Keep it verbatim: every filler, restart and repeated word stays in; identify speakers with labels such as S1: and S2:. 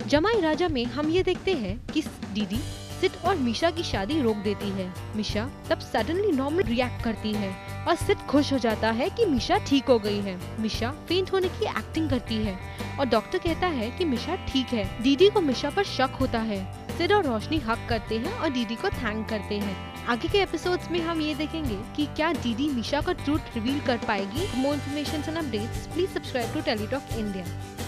S1: जमाई राजा में हम ये देखते हैं कि दीदी सिड और मीशा की शादी रोक देती है। मीशा तब सडनली नॉर्मल रिएक्ट करती है और सिड खुश हो जाता है कि मीशा ठीक हो गई है। मीशा फेंट होने की एक्टिंग करती है और डॉक्टर कहता है कि मीशा ठीक है। दीदी को मीशा पर शक होता है। सिड और रोशनी हक करते हैं और दीदी को थैंक करते हैं। आगे के एपिसोड्स में हम ये देखेंगे कि क्या दीदी मीशा का ट्रूथ रिवील कर पाएगी। More information and updates please subscribe to Teletalk India.